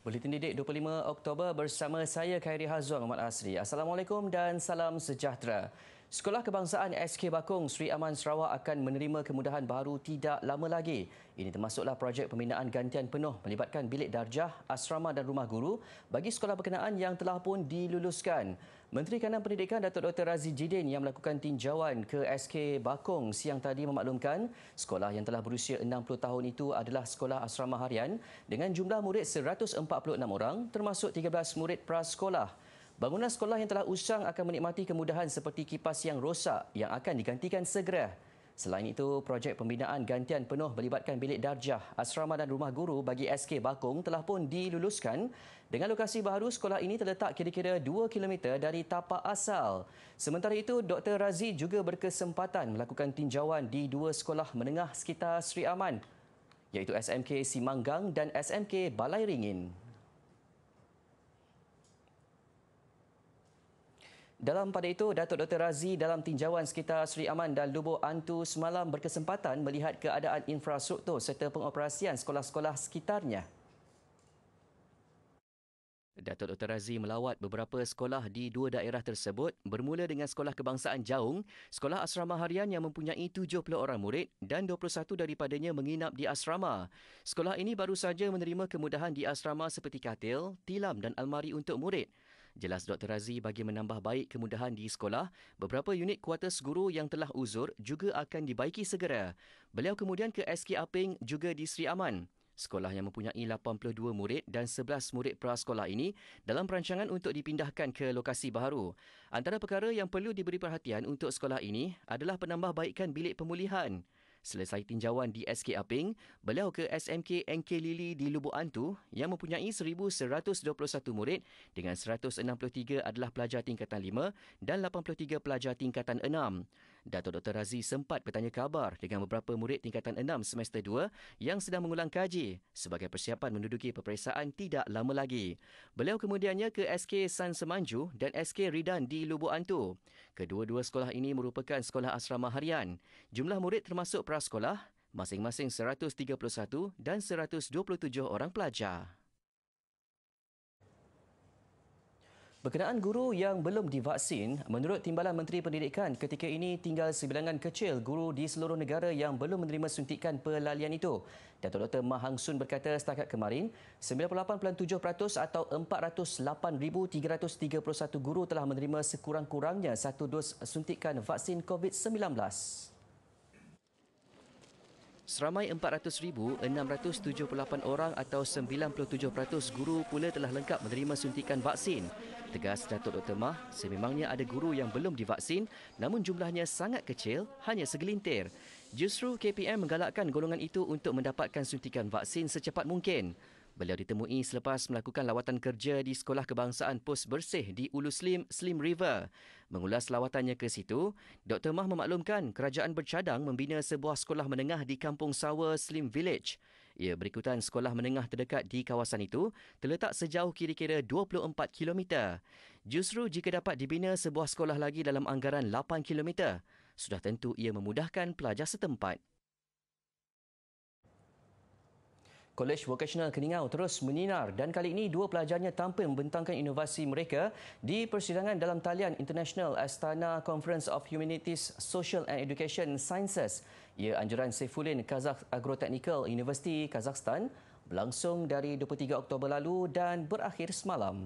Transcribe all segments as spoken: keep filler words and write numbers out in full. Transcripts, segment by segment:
Buletin Didik dua puluh lima Oktober bersama saya Khairi Hazwan Muhammad Asri. Assalamualaikum dan salam sejahtera. Sekolah Kebangsaan S K Bakong Sri Aman Sarawak akan menerima kemudahan baru tidak lama lagi. Ini termasuklah projek pembinaan gantian penuh melibatkan bilik darjah, asrama dan rumah guru bagi sekolah berkenaan yang telah pun diluluskan. Menteri Kanan Pendidikan Datuk Doktor Razi Jidin yang melakukan tinjauan ke S K Bakong siang tadi memaklumkan sekolah yang telah berusia enam puluh tahun itu adalah sekolah asrama harian dengan jumlah murid seratus empat puluh enam orang termasuk tiga belas murid prasekolah. Bangunan sekolah yang telah usang akan menikmati kemudahan seperti kipas yang rosak yang akan digantikan segera. Selain itu, projek pembinaan gantian penuh melibatkan bilik darjah, asrama dan rumah guru bagi S K Bakong telah pun diluluskan. Dengan lokasi baru, sekolah ini terletak kira-kira dua kilometer dari tapak asal. Sementara itu, Doktor Razi juga berkesempatan melakukan tinjauan di dua sekolah menengah sekitar Sri Aman, iaitu S M K Simanggang dan S M K Balai Ringin. Dalam pada itu, Datuk Doktor Razi dalam tinjauan sekitar Sri Aman dan Lubuk Antu semalam berkesempatan melihat keadaan infrastruktur serta pengoperasian sekolah-sekolah sekitarnya. Datuk Doktor Razi melawat beberapa sekolah di dua daerah tersebut bermula dengan Sekolah Kebangsaan Jaung, sekolah asrama harian yang mempunyai tujuh puluh orang murid dan dua puluh satu daripadanya menginap di asrama. Sekolah ini baru saja menerima kemudahan di asrama seperti katil, tilam dan almari untuk murid. Jelas Doktor Razi bagi menambah baik kemudahan di sekolah, beberapa unit kuartus guru yang telah uzur juga akan dibaiki segera. Beliau kemudian ke S K Aping juga di Sri Aman. Sekolah yang mempunyai lapan puluh dua murid dan sebelas murid prasekolah ini dalam perancangan untuk dipindahkan ke lokasi baru. Antara perkara yang perlu diberi perhatian untuk sekolah ini adalah penambahbaikan bilik pemulihan. Selesai tinjauan di S K Aping, beliau ke S M K N K Lili di Lubuk Antu yang mempunyai seribu seratus dua puluh satu murid dengan seratus enam puluh tiga adalah pelajar tingkatan lima dan lapan puluh tiga pelajar tingkatan enam. Datuk Doktor Razi sempat bertanya khabar dengan beberapa murid tingkatan enam semester dua yang sedang mengulang kaji sebagai persiapan menduduki peperiksaan tidak lama lagi. Beliau kemudiannya ke S K San Semanju dan S K Ridan di Lubuk Antu. Kedua-dua sekolah ini merupakan sekolah asrama harian. Jumlah murid termasuk prasekolah masing-masing seratus tiga puluh satu dan seratus dua puluh tujuh orang pelajar. Berkenaan guru yang belum divaksin, menurut Timbalan Menteri Pendidikan, ketika ini tinggal sebilangan kecil guru di seluruh negara yang belum menerima suntikan pelalian itu. Datuk Doktor Mah Hang Sun berkata setakat kemarin, sembilan puluh lapan perpuluhan tujuh peratus atau empat ratus lapan ribu tiga ratus tiga puluh satu guru telah menerima sekurang-kurangnya satu dos suntikan vaksin COVID sembilan belas. Seramai empat ratus ribu enam ratus tujuh puluh lapan orang atau sembilan puluh tujuh peratus guru pula telah lengkap menerima suntikan vaksin. Tegas Datuk Doktor Mah, sememangnya ada guru yang belum divaksin namun jumlahnya sangat kecil, hanya segelintir. Justru K P M menggalakkan golongan itu untuk mendapatkan suntikan vaksin secepat mungkin. Beliau ditemui selepas melakukan lawatan kerja di Sekolah Kebangsaan Pos Bersih di Ulu Slim, Slim River. Mengulas lawatannya ke situ, Doktor Mah memaklumkan kerajaan bercadang membina sebuah sekolah menengah di Kampung Sawa Slim Village. Ia berikutan sekolah menengah terdekat di kawasan itu terletak sejauh kira-kira dua puluh empat kilometer. Justru jika dapat dibina sebuah sekolah lagi dalam anggaran lapan kilometer, sudah tentu ia memudahkan pelajar setempat. Kolej Vokasional Keningau terus menyinar dan kali ini dua pelajarnya tampil membentangkan inovasi mereka di persidangan dalam talian International Astana Conference of Humanities, Social and Education Sciences. Ia anjuran Saifuddin Kazakh Agrotechnical University, Kazakhstan, berlangsung dari dua puluh tiga Oktober lalu dan berakhir semalam.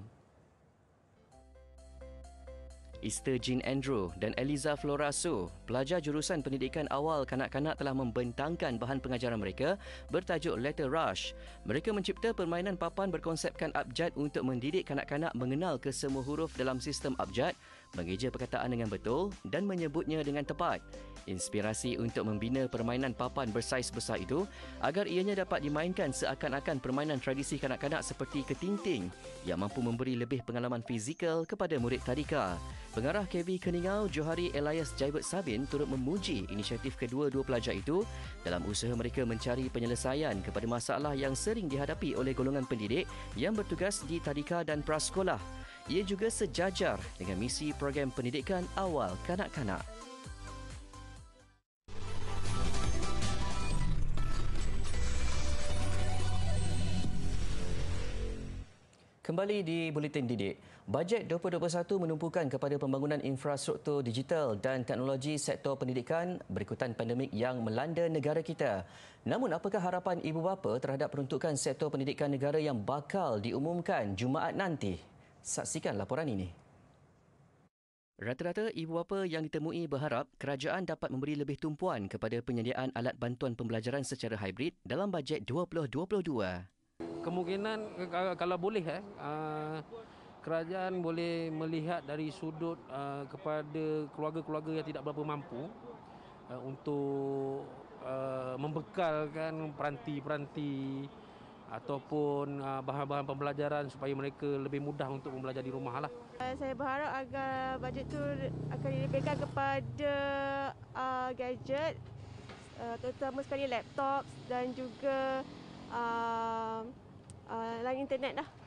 Easter Jean Andrew dan Eliza Flora Su, pelajar jurusan pendidikan awal kanak-kanak telah membentangkan bahan pengajaran mereka bertajuk Letter Rush. Mereka mencipta permainan papan berkonsepkan abjad untuk mendidik kanak-kanak mengenal kesemua huruf dalam sistem abjad, mengeja perkataan dengan betul dan menyebutnya dengan tepat. Inspirasi untuk membina permainan papan bersaiz besar itu agar ianya dapat dimainkan seakan-akan permainan tradisi kanak-kanak seperti ketinting yang mampu memberi lebih pengalaman fizikal kepada murid tadika. Pengarah K V Keningau Johari Elias Jaibet Sabin turut memuji inisiatif kedua-dua pelajar itu dalam usaha mereka mencari penyelesaian kepada masalah yang sering dihadapi oleh golongan pendidik yang bertugas di tadika dan prasekolah. Ia juga sejajar dengan misi program pendidikan awal kanak-kanak. Kembali di Buletin Didik. Bajet dua ribu dua puluh satu menumpukan kepada pembangunan infrastruktur digital dan teknologi sektor pendidikan berikutan pandemik yang melanda negara kita. Namun apakah harapan ibu bapa terhadap peruntukan sektor pendidikan negara yang bakal diumumkan Jumaat nanti? Saksikan laporan ini. Rata-rata ibu bapa yang ditemui berharap kerajaan dapat memberi lebih tumpuan kepada penyediaan alat bantuan pembelajaran secara hibrid dalam bajet dua ribu dua puluh dua. Kemungkinan kalau boleh eh kerajaan boleh melihat dari sudut kepada keluarga-keluarga yang tidak berapa mampu untuk membekalkan peranti-peranti ataupun bahan-bahan pembelajaran supaya mereka lebih mudah untuk belajar di rumah lah. Saya berharap agar bajet itu akan dilebihkan kepada uh, gadget, uh, terutama sekali laptop dan juga uh, uh, line internet lah,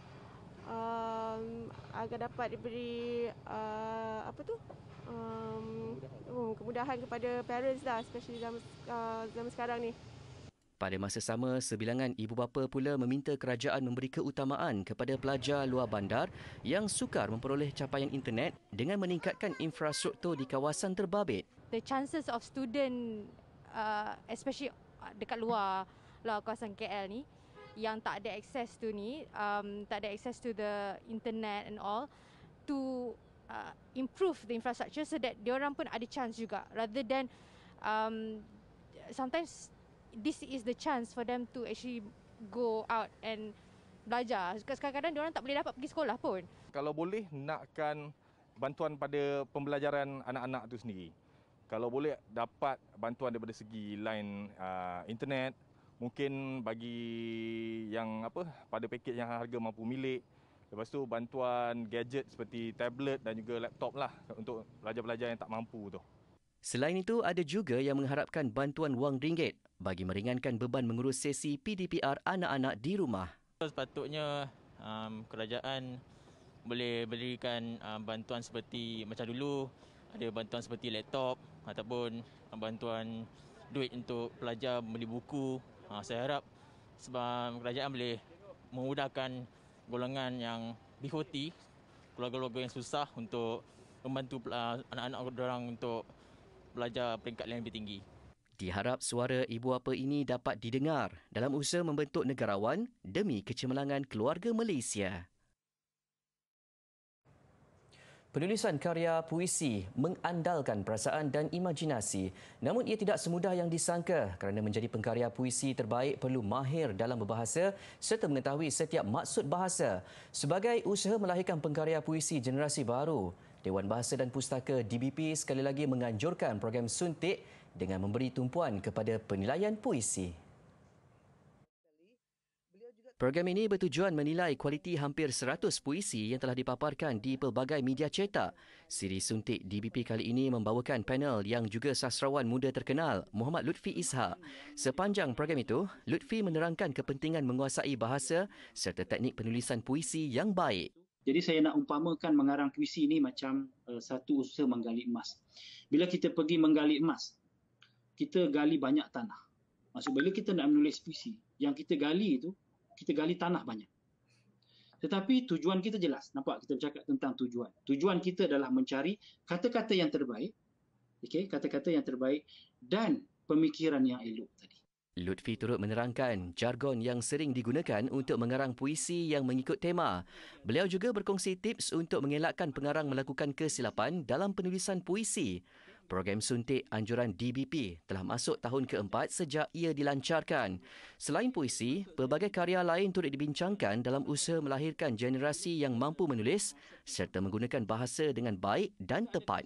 um, agar dapat diberi uh, apa tu um, oh, kemudahan kepada parents lah, especially zaman, uh, zaman sekarang ni. Pada masa sama, sebilangan ibu bapa pula meminta kerajaan memberi keutamaan kepada pelajar luar bandar yang sukar memperoleh capaian internet dengan meningkatkan infrastruktur di kawasan terbabit. The chances of student, uh, especially dekat luar, luar kawasan K L ni, yang tak ada access to ni, um, tak ada access to the internet and all, to uh, improve the infrastructure so that diorang pun ada chance juga, rather than um, sometimes this is the chance for them to actually go out and belajar. Kadang-kadang diorang tak boleh dapat pergi sekolah pun. Kalau boleh nakkan bantuan pada pembelajaran anak-anak itu sendiri. Kalau boleh dapat bantuan daripada segi line uh, internet, mungkin bagi yang apa pada pakej yang harga mampu milik. Lepas tu bantuan gadget seperti tablet dan juga laptop lah untuk pelajar-pelajar yang tak mampu tu. Selain itu, ada juga yang mengharapkan bantuan wang ringgit bagi meringankan beban mengurus sesi P D P R anak-anak di rumah. Sepatutnya um, kerajaan boleh berikan um, bantuan seperti macam dulu, ada bantuan seperti laptop ataupun um, bantuan duit untuk pelajar beli buku. Uh, saya harap sebab kerajaan boleh memudahkan golongan yang B K T, keluarga-keluarga yang susah, untuk membantu uh, anak-anak orang untuk belajar peringkat yang lebih tinggi. Diharap suara ibu bapa ini dapat didengar dalam usaha membentuk negarawan demi kecemerlangan keluarga Malaysia. Penulisan karya puisi mengandalkan perasaan dan imajinasi. Namun ia tidak semudah yang disangka kerana menjadi pengkarya puisi terbaik perlu mahir dalam berbahasa serta mengetahui setiap maksud bahasa. Sebagai usaha melahirkan pengkarya puisi generasi baru, Dewan Bahasa dan Pustaka D B P sekali lagi menganjurkan program suntik dengan memberi tumpuan kepada penilaian puisi. Program ini bertujuan menilai kualiti hampir seratus puisi yang telah dipaparkan di pelbagai media cetak. Siri suntik D B P kali ini membawakan panel yang juga sastrawan muda terkenal, Muhammad Lutfi Ishak. Sepanjang program itu, Lutfi menerangkan kepentingan menguasai bahasa serta teknik penulisan puisi yang baik. Jadi saya nak umpamakan mengarang puisi ini macam uh, satu usaha menggali emas. Bila kita pergi menggali emas, kita gali banyak tanah. Maksud bila kita nak menulis puisi, yang kita gali itu, kita gali tanah banyak. Tetapi tujuan kita jelas. Nampak kita bercakap tentang tujuan. Tujuan kita adalah mencari kata-kata yang terbaik, okay, kata-kata yang terbaik dan pemikiran yang elok tadi. Lutfi turut menerangkan jargon yang sering digunakan untuk mengarang puisi yang mengikut tema. Beliau juga berkongsi tips untuk mengelakkan pengarang melakukan kesilapan dalam penulisan puisi. Program suntik anjuran D B P telah masuk tahun keempat sejak ia dilancarkan. Selain puisi, pelbagai karya lain turut dibincangkan dalam usaha melahirkan generasi yang mampu menulis serta menggunakan bahasa dengan baik dan tepat.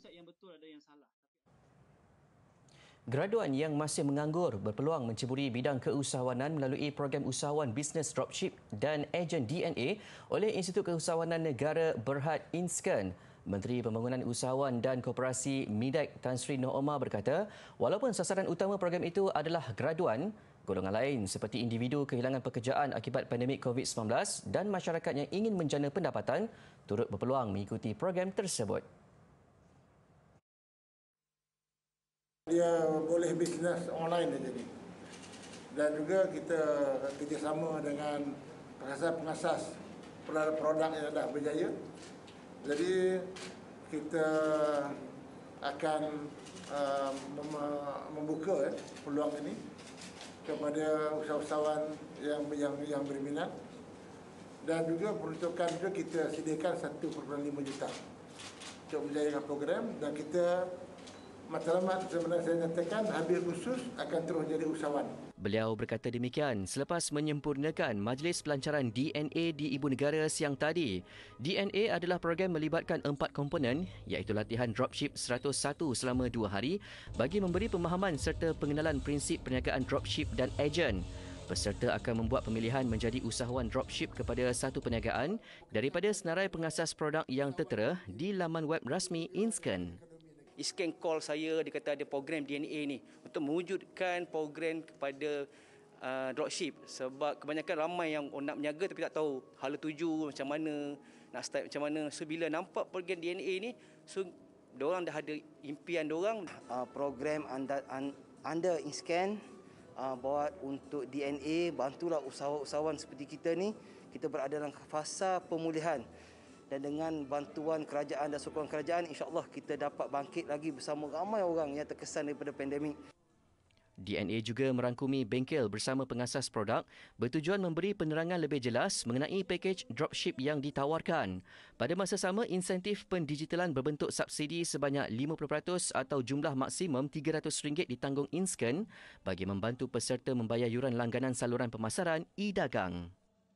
Graduan yang masih menganggur berpeluang menceburi bidang keusahawanan melalui program usahawan bisnes dropship dan ejen D N A oleh Institut Keusahawanan Negara Berhad Inscan. Menteri Pembangunan Usahawan dan Koperasi MIDEK Tan Sri Noh Omar berkata, walaupun sasaran utama program itu adalah graduan, golongan lain seperti individu kehilangan pekerjaan akibat pandemik covid sembilan belas dan masyarakat yang ingin menjana pendapatan turut berpeluang mengikuti program tersebut. Dia boleh bisnes online dia jadi. Dan juga kita kerjasama dengan pengasas-pengasas produk yang dah berjaya. Jadi kita akan uh, membuka eh, peluang ini kepada usahawan yang yang yang berminat, dan juga peruntukan juga kita sediakan satu perpuluhan lima juta untuk menjayakan program, dan kita matlamat sebenarnya saya nyatakan habis khusus akan terus jadi usahawan. Beliau berkata demikian selepas menyempurnakan Majlis Pelancaran D N A di Ibu Negara siang tadi. D N A adalah program melibatkan empat komponen, iaitu latihan dropship seratus satu selama dua hari bagi memberi pemahaman serta pengenalan prinsip perniagaan dropship dan ejen. Peserta akan membuat pemilihan menjadi usahawan dropship kepada satu perniagaan daripada senarai pengasas produk yang tertera di laman web rasmi Inscan. Iskan call saya, dia kata ada program D N A ni untuk mewujudkan program kepada uh, dropship, sebab kebanyakan ramai yang nak berniaga tapi tak tahu hala tuju macam mana, nak start macam mana. So bila nampak program D N A ni, so diorang dah ada impian diorang. Uh, program under, under Inscan uh, buat untuk D N A, bantulah usahawan-usahawan seperti kita ni, kita berada dalam fasa pemulihan. Dan dengan bantuan kerajaan dan sokongan kerajaan, insya-Allah kita dapat bangkit lagi bersama ramai orang yang terkesan daripada pandemik. D N A juga merangkumi bengkel bersama pengasas produk bertujuan memberi penerangan lebih jelas mengenai pakej dropship yang ditawarkan. Pada masa sama, insentif pendigitalan berbentuk subsidi sebanyak lima puluh peratus atau jumlah maksimum tiga ratus ringgit ditanggung Inscan bagi membantu peserta membayar yuran langganan saluran pemasaran e-dagang.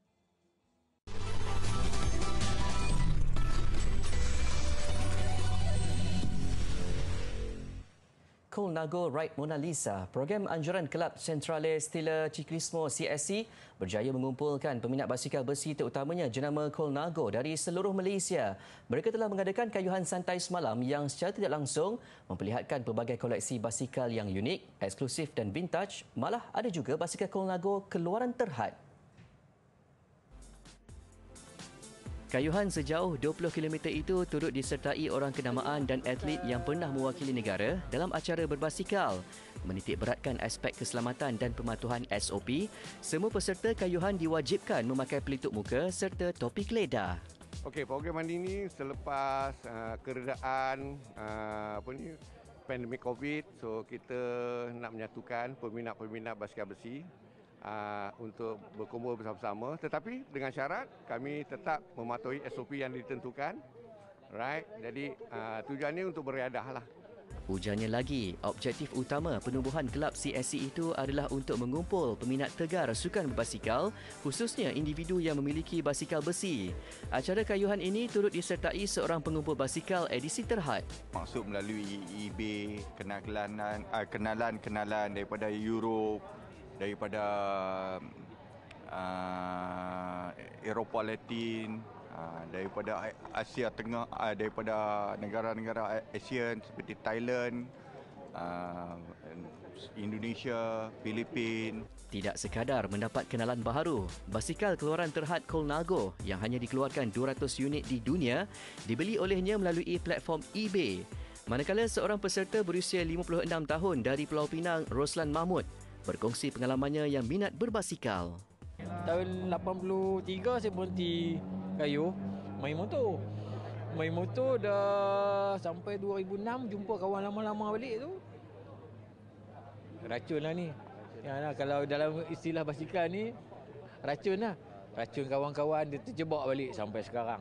Colnago Ride Mona Lisa, program anjuran Kelab Centrale Stila Ciclismo C S C berjaya mengumpulkan peminat basikal besi terutamanya jenama Colnago dari seluruh Malaysia. Mereka telah mengadakan kayuhan santai semalam yang secara tidak langsung memperlihatkan pelbagai koleksi basikal yang unik, eksklusif dan vintage. Malah ada juga basikal Colnago keluaran terhad. Kayuhan sejauh dua puluh kilometer itu turut disertai orang kenamaan dan atlet yang pernah mewakili negara dalam acara berbasikal. Menitik beratkan aspek keselamatan dan pematuhan S O P, semua peserta kayuhan diwajibkan memakai pelitup muka serta topi keledar. Okey, program ini selepas uh, keredaan uh, apa ni pandemik COVID, so kita nak menyatukan peminat-peminat basikal besi Uh, untuk berkumpul bersama-sama, tetapi dengan syarat kami tetap mematuhi S O P yang ditentukan. Right? Jadi uh, tujuannya untuk beriadah lah. Ujarnya lagi, objektif utama penubuhan kelab C S C itu adalah untuk mengumpul peminat tegar sukan berbasikal, khususnya individu yang memiliki basikal besi. Acara kayuhan ini turut disertai seorang pengumpul basikal edisi terhad. Maksud melalui eBay, kenalan uh, kenalan-kenalan daripada Europe, daripada uh, Eropah Latin, uh, daripada Asia Tengah, uh, daripada negara-negara ASEAN seperti Thailand, uh, Indonesia, Filipina. Tidak sekadar mendapat kenalan baharu, basikal keluaran terhad Colnago yang hanya dikeluarkan dua ratus unit di dunia dibeli olehnya melalui platform eBay. Manakala seorang peserta berusia lima puluh enam tahun dari Pulau Pinang, Roslan Mahmud, berkongsi pengalamannya yang minat berbasikal. Tahun lapan puluh tiga saya berhenti kayu, main motor. Main motor dah sampai dua ribu enam, jumpa kawan lama-lama balik tu. Racun lah ni. Ya, nah, kalau dalam istilah basikal ni, racun lah. Racun kawan-kawan, dia terjebak balik sampai sekarang.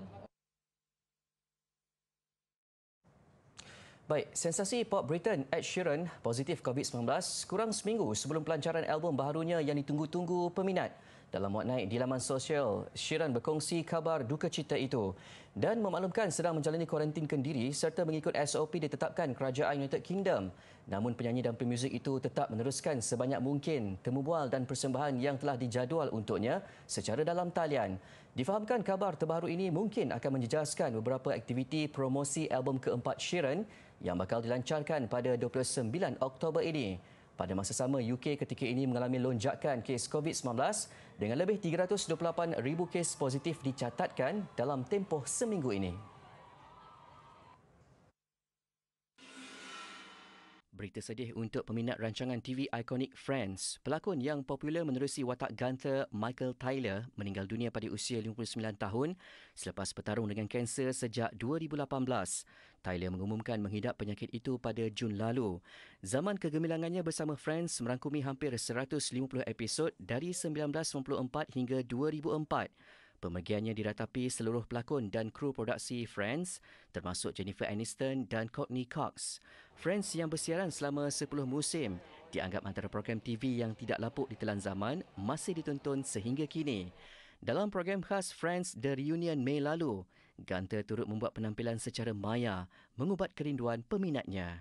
Baik, sensasi pop Britain Ed Sheeran positif COVID sembilan belas kurang seminggu sebelum pelancaran album baharunya yang ditunggu-tunggu peminat. Dalam muat naik di laman sosial, Sheeran berkongsi kabar duka cita itu dan memaklumkan sedang menjalani kuarantin kendiri serta mengikut S O P ditetapkan Kerajaan United Kingdom. Namun penyanyi dan pemuzik itu tetap meneruskan sebanyak mungkin temu bual dan persembahan yang telah dijadual untuknya secara dalam talian. Difahamkan kabar terbaru ini mungkin akan menjejaskan beberapa aktiviti promosi album keempat Sheeran yang bakal dilancarkan pada dua puluh sembilan Oktober ini. Pada masa sama, U K ketika ini mengalami lonjakan kes COVID sembilan belas dengan lebih tiga ratus dua puluh lapan ribu kes positif dicatatkan dalam tempoh seminggu ini. Berita sedih untuk peminat rancangan T V ikonik Friends. Pelakon yang popular menerusi watak Gunther, Michael Tyler, meninggal dunia pada usia lima puluh sembilan tahun selepas bertarung dengan kanser sejak dua ribu lapan belas. Tyler mengumumkan menghidap penyakit itu pada Jun lalu. Zaman kegemilangannya bersama Friends merangkumi hampir seratus lima puluh episod dari seribu sembilan ratus sembilan puluh empat hingga dua ribu empat. Pemergiannya diratapi seluruh pelakon dan kru produksi Friends, termasuk Jennifer Aniston dan Courtney Cox. Friends yang bersiaran selama sepuluh musim dianggap antara program T V yang tidak lapuk ditelan zaman, masih ditonton sehingga kini. Dalam program khas Friends The Reunion Mei lalu, Gunther turut membuat penampilan secara maya, mengubat kerinduan peminatnya.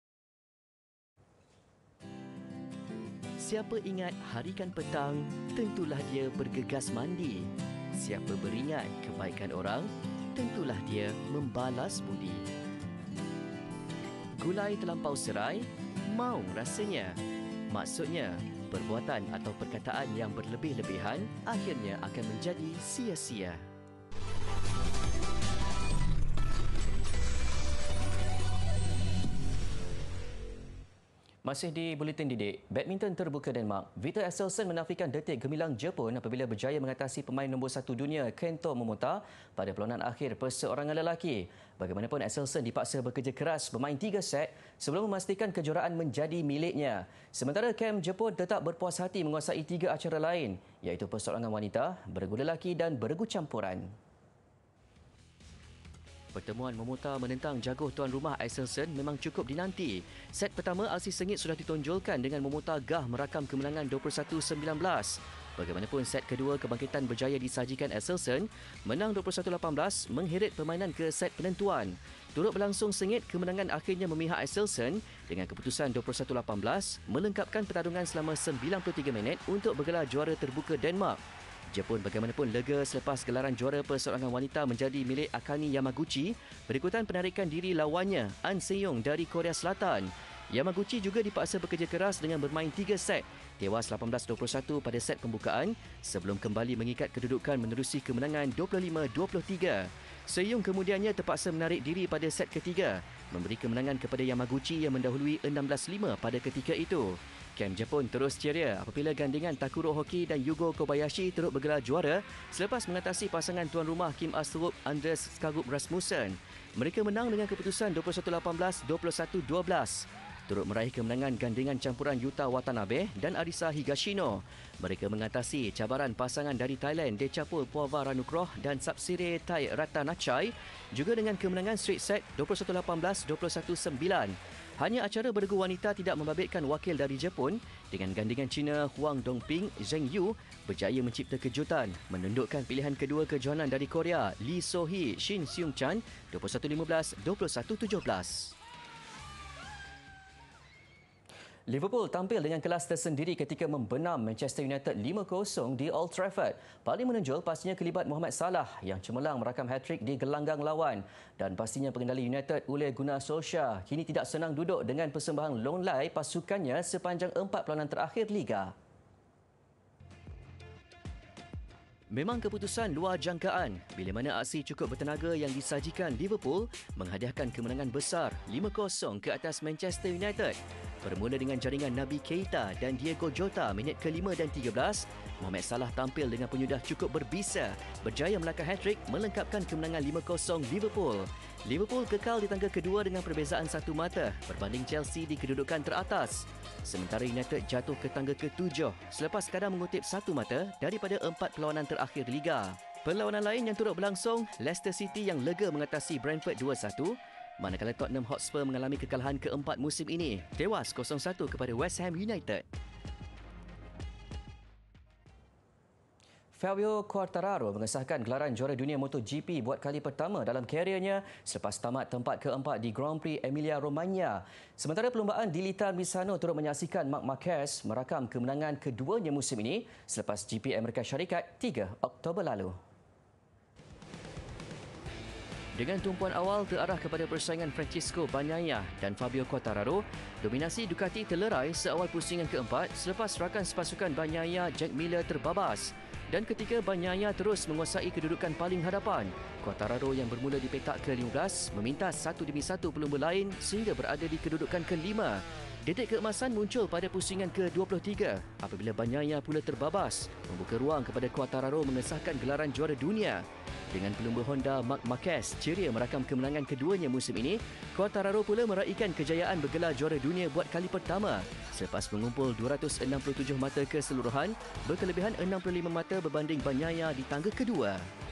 Siapa ingat harikan petang, tentulah dia bergegas mandi. Siapa beringat kebaikan orang, tentulah dia membalas budi. Gulai terlampau serai, maung rasanya. Maksudnya, perbuatan atau perkataan yang berlebih-lebihan akhirnya akan menjadi sia-sia. Masih di Buletin Didik, badminton terbuka Denmark. Victor Axelsen menafikan detik gemilang Jepun apabila berjaya mengatasi pemain nombor satu dunia Kento Momota pada perlawanan akhir perseorangan lelaki. Bagaimanapun, Axelsen dipaksa bekerja keras bermain tiga set sebelum memastikan kejuaraan menjadi miliknya. Sementara kem Jepun tetap berpuas hati menguasai tiga acara lain, iaitu perseorangan wanita, beregu lelaki dan beregu campuran. Pertemuan Momota menentang jaguh tuan rumah Axelsen memang cukup dinanti. Set pertama aksi sengit sudah ditonjolkan dengan Momota gah merakam kemenangan dua puluh satu sembilan belas. Bagaimanapun, set kedua kebangkitan berjaya disajikan Axelsen, menang dua puluh satu lapan belas, mengheret permainan ke set penentuan. Turut berlangsung sengit, kemenangan akhirnya memihak Axelsen dengan keputusan dua puluh satu lapan belas, melengkapkan pertarungan selama sembilan puluh tiga minit untuk bergelar juara terbuka Denmark. Jepun bagaimanapun lega selepas gelaran juara perseorangan wanita menjadi milik Akane Yamaguchi berikutan penarikan diri lawannya An Se-young dari Korea Selatan. Yamaguchi juga dipaksa bekerja keras dengan bermain tiga set, tewas lapan belas dua puluh satu pada set pembukaan sebelum kembali mengikat kedudukan menerusi kemenangan dua puluh lima dua puluh tiga. Se-young kemudiannya terpaksa menarik diri pada set ketiga, memberi kemenangan kepada Yamaguchi yang mendahului enam belas lima pada ketika itu. Kem Jepun terus ceria apabila gandingan Takuro Hoki dan Yugo Kobayashi turut bergelar juara selepas mengatasi pasangan tuan rumah Kim Astrup Anders Skarup Rasmussen. Mereka menang dengan keputusan dua puluh satu lapan belas, dua puluh satu dua belas. Turut meraih kemenangan gandingan campuran Yuta Watanabe dan Arisa Higashino. Mereka mengatasi cabaran pasangan dari Thailand Dechapol Puava Ranukroh dan Sapsire Tai Ratanachai juga dengan kemenangan straight set dua puluh satu lapan belas, dua puluh satu sembilan. Hanya acara beregu wanita tidak membabitkan wakil dari Jepun dengan gandingan Cina Huang Dongping Zheng Yu berjaya mencipta kejutan menundukkan pilihan kedua kejohanan dari Korea Lee So-hee Shin Seung-chan dua puluh satu lima belas, dua puluh satu tujuh belas. Liverpool tampil dengan kelas tersendiri ketika membenam Manchester United lima kosong di Old Trafford. Paling menonjol pastinya kelibat Mohamed Salah yang cemerlang merakam hat-trick di gelanggang lawan. Dan pastinya pengendali United Ole Gunnar Solskjaer kini tidak senang duduk dengan persembahan lone lie pasukannya sepanjang empat perlawanan terakhir Liga. Memang keputusan luar jangkaan bila mana aksi cukup bertenaga yang disajikan Liverpool menghadiahkan kemenangan besar lima kosong ke atas Manchester United. Bermula dengan jaringan Naby Keita dan Diego Jota minit kelima dan tiga belas, Mohamed Salah tampil dengan penyudah cukup berbisa, berjaya melangkah hat-trick melengkapkan kemenangan lima kosong Liverpool. Liverpool kekal di tangga kedua dengan perbezaan satu mata berbanding Chelsea di kedudukan teratas. Sementara United jatuh ke tangga ketujuh selepas kadar mengutip satu mata daripada empat perlawanan terakhir Liga. Perlawanan lain yang turut berlangsung, Leicester City yang lega mengatasi Brentford dua satu, manakala Tottenham Hotspur mengalami kekalahan keempat musim ini, tewas kosong satu kepada West Ham United. Fabio Quartararo mengesahkan gelaran juara dunia MotoGP buat kali pertama dalam kariernya selepas tamat tempat keempat di Grand Prix Emilia-Romagna. Sementara perlumbaan di Litar Misano turut menyaksikan Marc Marquez merakam kemenangan keduanya musim ini selepas G P Amerika Syarikat tiga Oktober lalu. Dengan tumpuan awal terarah kepada persaingan Francisco Bagnaia dan Fabio Quartararo, dominasi Ducati terlerai seawal pusingan keempat selepas rakan sepasukan Bagnaia Jack Miller terbabas. Dan ketika Bagnaia terus menguasai kedudukan paling hadapan, Quartararo yang bermula di petak ke lima belas memintas satu demi satu pelumba lain sehingga berada di kedudukan kelima. Detik keemasan muncul pada pusingan ke dua puluh tiga apabila Bagnaia pula terbabas, membuka ruang kepada Quartararo mengesahkan gelaran juara dunia. Dengan pelumba Honda Marc Marquez ceria merakam kemenangan keduanya musim ini, Quartararo pula meraihkan kejayaan bergelar juara dunia buat kali pertama selepas mengumpul dua ratus enam puluh tujuh mata keseluruhan, berkelebihan enam puluh lima mata berbanding Bagnaia di tangga kedua.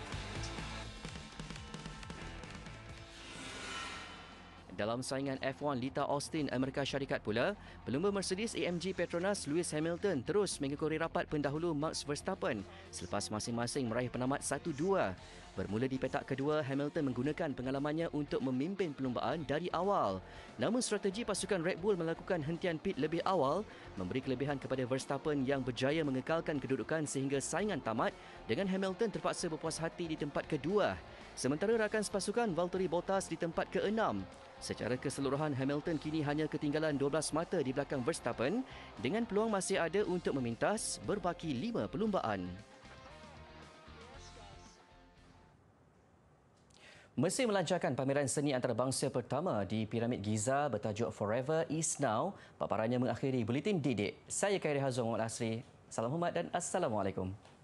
Dalam saingan F satu Lita Austin Amerika Syarikat pula, pelumba Mercedes A M G Petronas Lewis Hamilton terus mengekori rapat pendahulu Max Verstappen selepas masing-masing meraih penamat satu dua. Bermula di petak kedua, Hamilton menggunakan pengalamannya untuk memimpin perlumbaan dari awal. Namun strategi pasukan Red Bull melakukan hentian pit lebih awal memberi kelebihan kepada Verstappen yang berjaya mengekalkan kedudukan sehingga saingan tamat dengan Hamilton terpaksa berpuas hati di tempat kedua. Sementara rakan sepasukan Valtteri Bottas di tempat keenam. Secara keseluruhan, Hamilton kini hanya ketinggalan dua belas mata di belakang Verstappen dengan peluang masih ada untuk memintas berbaki lima perlumbaan. Mesir melancarkan pameran seni antarabangsa pertama di Piramid Giza bertajuk Forever is Now. Paparannya mengakhiri Buletin Didik. Saya Khairi Hazwan Muhammad Asri. Salam hormat dan Assalamualaikum.